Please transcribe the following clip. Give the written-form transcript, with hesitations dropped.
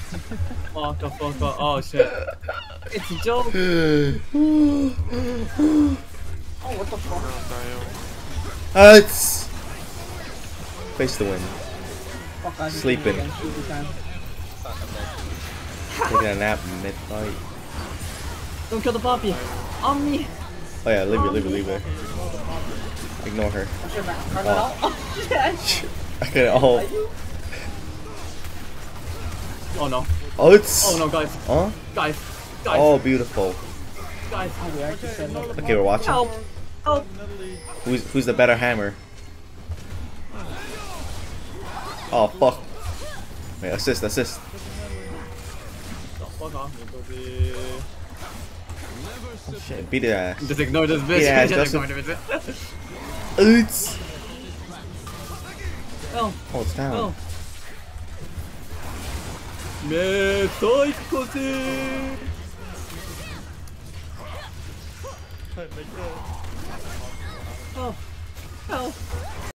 Fuck the fuck up. Oh shit. It's a joke. Oh, what the fuck? It's face the wind. Fuck, I just Sleeping. did it again, every time. Taking a nap mid fight. Don't kill the puppy. On me. Oh yeah, leave her. Ignore her. Oh shit, man. Run it out. Oh shit. I got it all. Oh no. Oh, it's. Oh no, guys. Huh? Guys. Oh, beautiful. Guys. Oh, we actually said no. Okay, we're watching. Help. Help. Who's the better hammer? Oh fuck. Wait, assist. Oh, fuck off. Shit, beat the ass. Just ignore this bitch. Yeah, Just Joseph. ignore this bitch. Oots. Oh. Oh, it's down. Oh. Me psychosis. Oh. Help.